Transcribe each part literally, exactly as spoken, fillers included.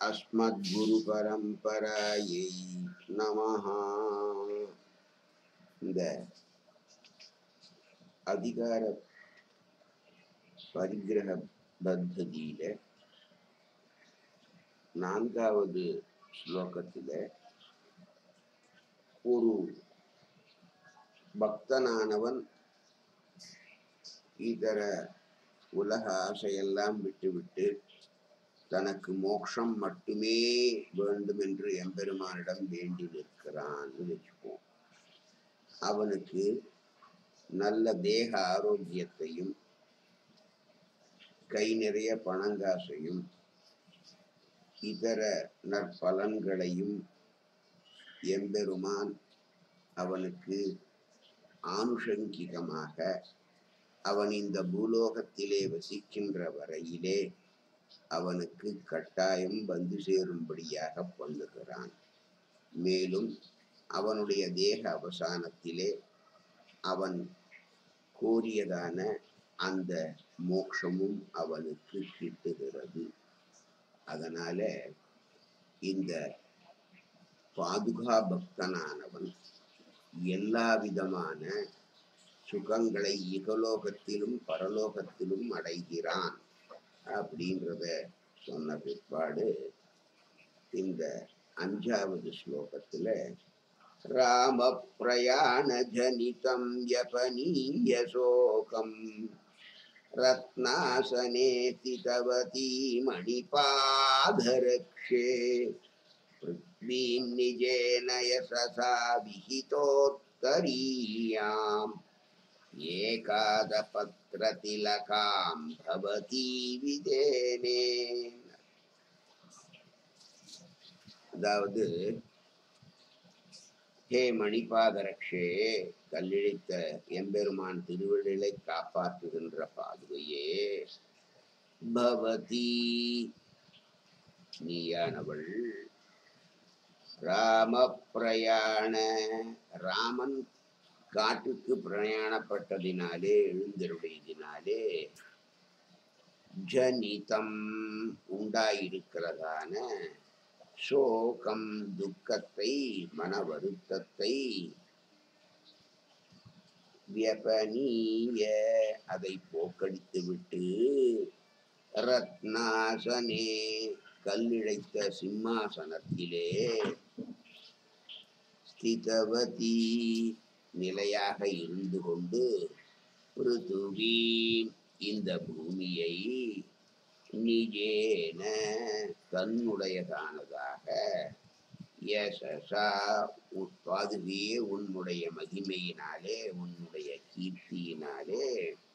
அஸ்மத்குரு பரம்பராயை நமஹா. இந்த அதிகார பரிகிரக பத்ததியில நான்காவது ஸ்லோகத்தில ஒரு பக்தனானவன் இதர உலக ஆசையெல்லாம் விட்டுவிட்டு தனக்கு மோட்சம் மட்டுமே வேண்டும் என்று எம்பெருமானிடம் வேண்டி நிற்கிறான்னு வச்சுப்போம். அவனுக்கு நல்ல தேக ஆரோக்கியத்தையும் கை நிறைய பணங்காசையும் இதர நற்பலன்களையும் எம்பெருமான் அவனுக்கு ஆனுஷங்கிகமாக அவன் இந்த பூலோகத்திலே வசிக்கின்ற வரையிலே அவனுக்கு கட்டாயம் வந்து சேரும்படியாக பண்ணுகிறான். மேலும் அவனுடைய தேக அவசானத்திலே அவன் கோரியதான அந்த மோட்சமும் அவனுக்கு கிட்டுகிறது. அதனால இந்த பாதுகா பக்தனானவன் எல்லா விதமான சுகங்களை இகலோகத்திலும் பரலோகத்திலும் அடைகிறான் அப்படின்றத சொன்ன பிற்பாடு இந்த அஞ்சாவது ஸ்லோகத்துல ராம பிரயாண ஜனிதம் யபனீய சோகம் ரத்னாசனே திதவதி மணிபாதரக்ஷே பிருத்வீம் நிஜேன யசசா விஹிதோத்தரீயாம் ஏகாத பத்ரதிலகாம் பவதி விதேனே. அதாவது, ஹே மணிபாதரக்ஷே, கல்லிழித்த எம்பெருமான் திருவடிகளை காப்பாற்றுகின்ற பாதுகையே, பவதி நீயானவள், ராம பிரயாண, ராமன் காட்டுக்கு பிரயாணப்பட்டதினாலே எழுந்தருடையதினாலே ஜனிதம் உண்டாயிருக்கிறதான சோகம் துக்கத்தை மன வருத்தத்தை வியபனீய அதை போக்கடித்து விட்டு ரத்னாசனே கல்லிழைத்த சிம்மாசனத்திலே ஸ்திதவதி நிலையாக இருந்து கொண்டு பிருதுவி இந்த பூமியை நிஜேன தன்னுடையதானதாக யசசா பாதுகையே உன்னுடைய மகிமையினாலே உன்னுடைய கீர்த்தியினாலே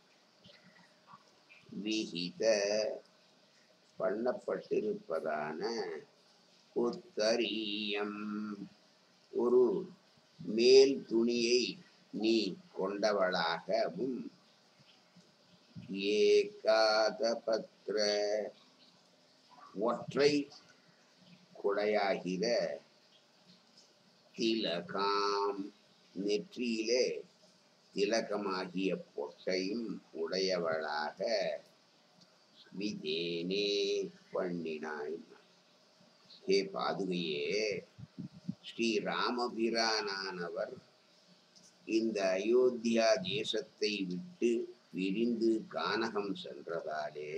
விஹித பண்ணப்பட்டிருப்பதான உத்தரீயம் ஒரு மேல் துணியை நீ கொண்டவளாகவும் ஏகாத பத்ர ஒற்றை குடையாகிற திலகாம் நெற்றியிலே திலகமாகிய பொட்டையும் உடையவளாக விதேனே பண்ணினாய். ஹே பாதுகையே, ஸ்ரீராமபிரானானவர் இந்த அயோத்தியா தேசத்தை விட்டு பிரிந்து கானகம் சென்றதாலே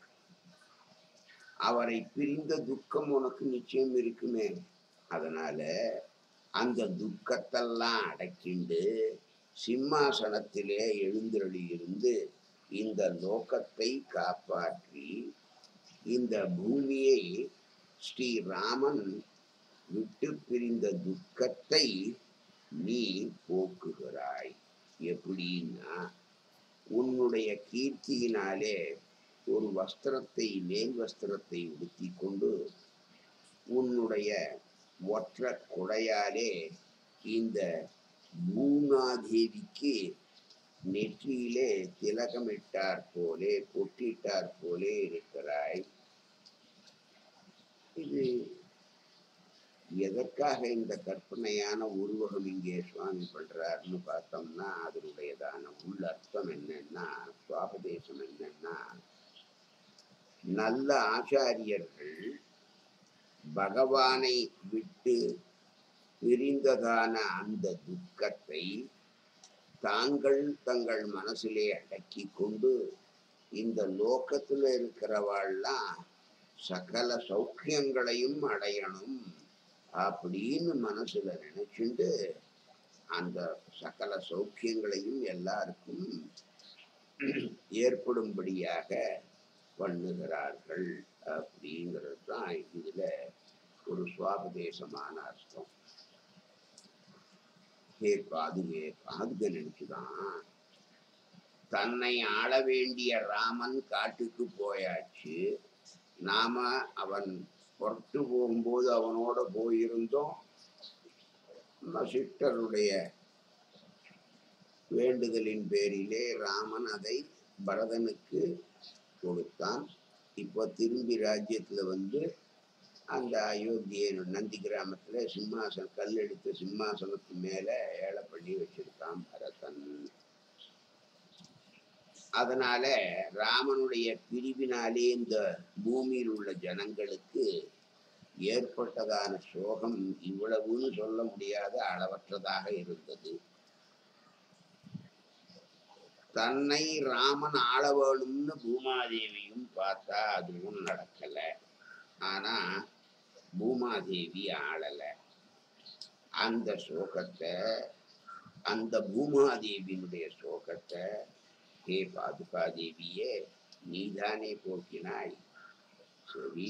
அவரை பிரிந்த துக்கம் உனக்கு நிச்சயம் இருக்குமே. அதனால அந்த துக்கத்தெல்லாம் அடக்கிண்டு சிம்மாசனத்திலே எழுந்தருளி இருந்து இந்த லோகத்தை காப்பாற்றி இந்த பூமியை ஸ்ரீராமன் விட்டு பிரிந்த துக்கத்தை நீ போக்குகிறாய். எப்படின்னா, உன்னுடைய கீர்த்தியினாலே ஒரு வஸ்திரத்தை மேல் வஸ்திரத்தை உடுத்தி கொண்டு உன்னுடைய ஒற்ற குடையாலே இந்த பூமாதேவிக்கு நெற்றியிலே திலகமிட்டார் போலே பொட்டிட்டார் போலே இருக்கிறாய். இது எதற்காக இந்த கற்பனையான உருவகம் இங்கே சுவாமி பண்றாருன்னு பார்த்தோம்னா அதனுடையதான உள்ள அர்த்தம் என்னன்னா, சுவாபதேசம் என்னன்னா, நல்ல ஆச்சாரியர்கள் பகவானை விட்டு பிரிந்ததான அந்த துக்கத்தை தாங்கள் தங்கள் மனசிலே அடக்கி கொண்டு இந்த லோகத்துல இருக்கிறவாள்லாம் சகல சௌக்கியங்களையும் அடையணும் அப்படின்னு மனசுல நினைச்சுண்டு அந்த சகல சௌக்கியங்களையும் எல்லாருக்கும் ஏற்படும்படியாக பண்ணுகிறார்கள் அப்படிங்கிறது தான் இதுல ஒரு சுவாபதேசமான அர்த்தம். ஹே பாதுகே, பாதுக நினைச்சுதான் தன்னை ஆள வேண்டிய ராமன் காட்டுக்கு போயாச்சு. நாம அவன் புறத்து போகும்போது அவனோட போயிருந்தோம். சிஷ்டருடைய வேண்டுதலின் பேரிலே ராமன் அதை பரதனுக்கு கொடுத்தான். இப்போ திரும்பி ராஜ்யத்துல வந்து அந்த அயோத்தியை நந்தி கிராமத்துல சிம்மாசனம் கல் எடுத்த சிம்மாசனத்து மேல ஏழை பண்ணி வச்சிருக்கான் பரதன். அதனால ராமனுடைய பிரிவினாலே இந்த பூமியில் உள்ள ஜனங்களுக்கு ஏற்பட்டதான சோகம் இவ்வளவுன்னு சொல்ல முடியாத அளவற்றதாக இருந்தது. தன்னை ராமன் ஆள வேணும்னு பூமாதேவியும் பார்த்தா அதுவும் நடக்கல. ஆனா பூமாதேவி ஆளல. அந்த சோகத்தை, அந்த பூமாதேவியினுடைய சோகத்தை ஹே பாதுகாதேவியே நீதானே போக்கினாய். சரி,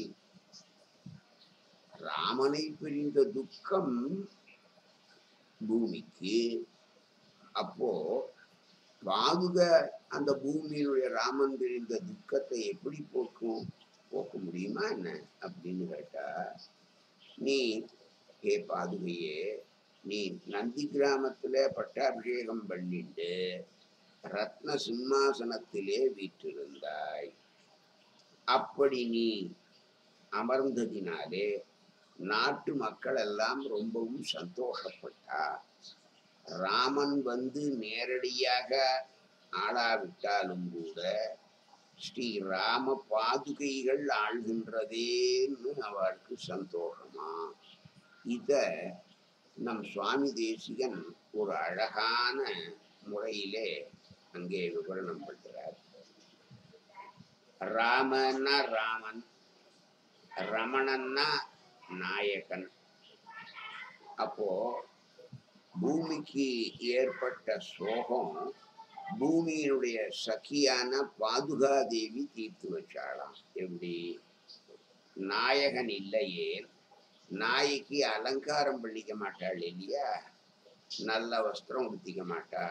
ராமனை பிரிந்த துக்கம் பூமிக்கு, அப்போ பாதுக அந்த பூமியினுடைய ராமன் பிரிந்த துக்கத்தை எப்படி போக்கும் போக்க முடியுமா என்ன அப்படின்னு கேட்டா, நீ ஹே பாதுகையே நீ நந்தி கிராமத்துல பட்டாபிஷேகம் பண்ணிட்டு ரத்ன சிம்மாசனத்திலே வீற்றிருந்தாய். அப்படி நீ அமர்ந்ததினாலே நாட்டு மக்கள் எல்லாம் ரொம்பவும் சந்தோஷப்பட்டா. ராமன் வந்து நேரடியாக ஆளாவிட்டாலும் கூட ஸ்ரீ ராம பாதுகைகள் ஆள்கின்றதேன்னு அவளுக்கு சந்தோஷமா. இத நம் சுவாமி தேசிகன் ஒரு அழகான முறையிலே அங்கே விவரணம் பண்றார். ராமன்னா ராமன், ரமணன்னா நாயகன். அப்போ பூமிக்கு ஏற்பட்ட சோகம் பூமியினுடைய சகியான பாதுகாதேவி தீர்த்து வச்சாளாம். எப்படி? நாயகன் இல்லையே நாய்க்கு அலங்காரம் பண்ணிக்க மாட்டாள் இல்லையா, நல்ல வஸ்திரம் உடுத்திக்க மாட்டா,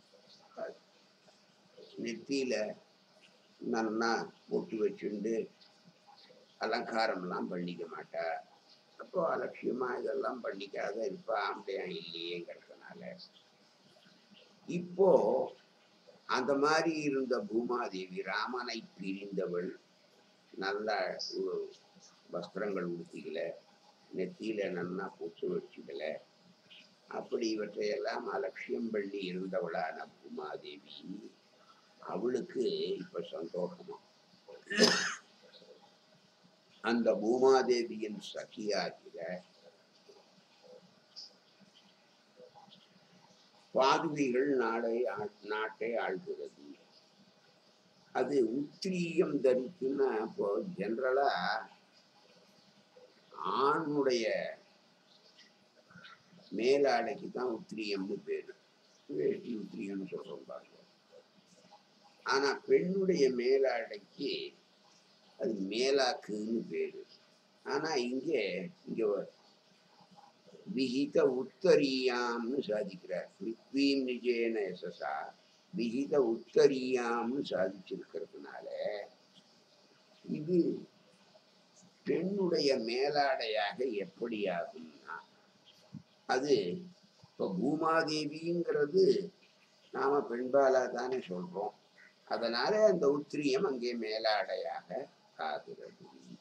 நெத்தியில நன்னா பொட்டு வச்சுண்டு அலங்காரம்லாம் பண்ணிக்க மாட்டா. அப்போ அலட்சியமா இதெல்லாம் பண்ணிக்காத இருப்பா, ஆம்பளையா இல்லையேங்கிறதுனால. இப்போ அந்த மாதிரி இருந்த பூமாதேவி ராமனை பிரிந்தவள், நல்ல வஸ்திரங்கள் உடுத்திக்கல, நெத்தியில நன்னா பொட்டு வச்சுக்கல, அப்படி இவற்றையெல்லாம் அலட்சியம் பண்ணி இருந்தவளான பூமாதேவி அவளுக்கு இப்ப சந்தோஷமா. அந்த பூமாதேவியின் சகியாகிற பாதுகைகள் நாடை நாட்டை ஆள்கிறது. அது உத்திரியம் தரிக்குன்னா, இப்போ ஜெனரலா ஆணுடைய மேலாடைக்கு தான் உத்திரியம்னு பேரு, வேட்டி உத்திரியம்னு சொல்றோம் பாருங்க. ஆனா பெண்ணுடைய மேலாடைக்கு அது மேலாக்குன்னு பேரு. ஆனா இங்கே இங்க விஹித உத்தரியாம்னு சாதிக்கிறார். பிருத்வீம் நிஜேன யசசா விஹித உத்தரியாம்னு சாதிச்சிருக்கிறதுனால இது பெண்ணுடைய மேலாடையாக எப்படி ஆகும்னா, அது இப்போ பூமாதேவிங்கிறது நாம பெண்பாலா தானே சொல்றோம். அதனால அந்த உத்திரியம் அங்கே மேலாடையாக ஆகிறது.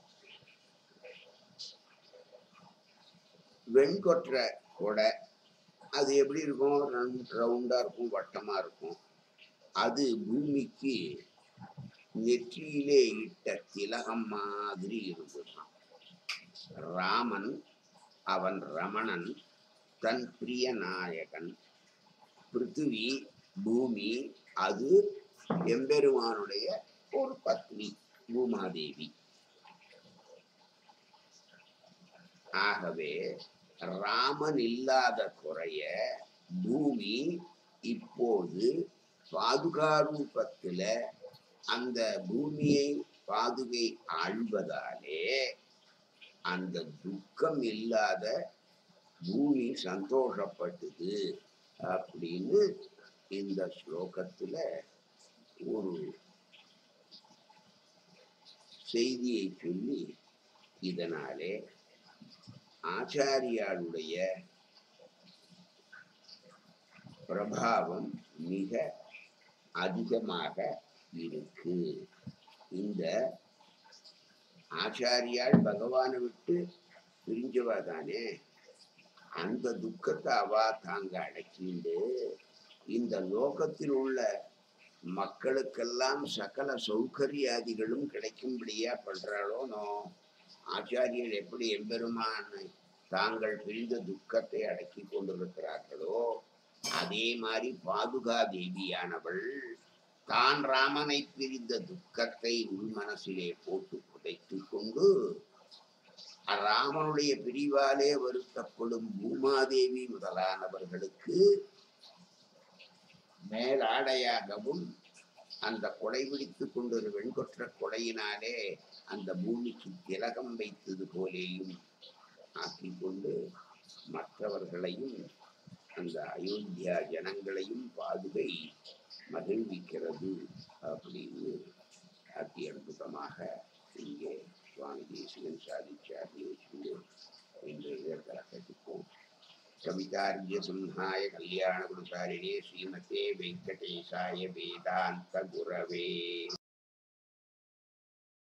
வெண்கொற்ற கொடை அது எப்படி இருக்கும்? ரவுண்டா இருக்கும், வட்டமா இருக்கும். அது பூமிக்கு நெற்றியிலே இட்ட திலகம் மாதிரி இருந்துதான். ராமன் அவன் ரமணன் தன் பிரிய நாயகன். பிருத்திவி பூமி அது எம்பெருமானுடைய ஒரு பத்னி பூமாதேவி. ஆகவே ராமன் இல்லாத குறைய பூமி இப்போது பாதுகா ரூபத்துல அந்த பூமியை பாதுகை ஆழ்வதாலே அந்த துக்கம் இல்லாத பூமி சந்தோஷப்பட்டது அப்படின்னு இந்த ஸ்லோகத்துல ஒரு செய்தியை சொல்லி இதனாலே ஆச்சாரியாளுடைய பிரபாவம் மிக அதிகமாக இருக்கு. இந்த ஆச்சாரியால் பகவானை விட்டு பிரிஞ்சவா தானே, அந்த துக்கத்தை அவா தாங்க அடக்கிண்டு இந்த லோகத்தில் உள்ள மக்களுக்கெல்லாம் சகல சௌகரியாதிகளும் கிடைக்கும்படியா பண்றாளோனோ. ஆச்சாரியர் எப்படி எம்பெருமான் தாங்கள் பிரிந்த துக்கத்தை அடக்கி கொண்டிருக்கிறார்களோ அதே மாதிரி பாதுகா தேவியானவள் தான் ராமனை பிரிந்த துக்கத்தை உள் மனசிலே போட்டு புதைத்து கொண்டு ராமனுடைய பிரிவாலே வருத்தப்படும் பூமாதேவி முதலானவர்களுக்கு மேலாடையாகவும் அந்த கொடை பிடித்து கொண்டொரு வெண்கொற்ற கொடையினாலே அந்த பூமிக்கு திலகம் வைத்தது போலேயும் ஆக்கிக் கொண்டு மற்றவர்களையும் அந்த அயோத்தியா ஜனங்களையும் பாதுகை மகிழ்விக்கிறது அப்படின்னு அதி அற்புதமாக இங்கே சுவாமி தேசிகன் சாதிச்சார். என்று கற்றுப்போம். கவிதார்ய சிம்ஹாய கல்யாண குணசாலினே ஸ்ரீமதே வெங்கடேசாய வேதாந்த குரவே.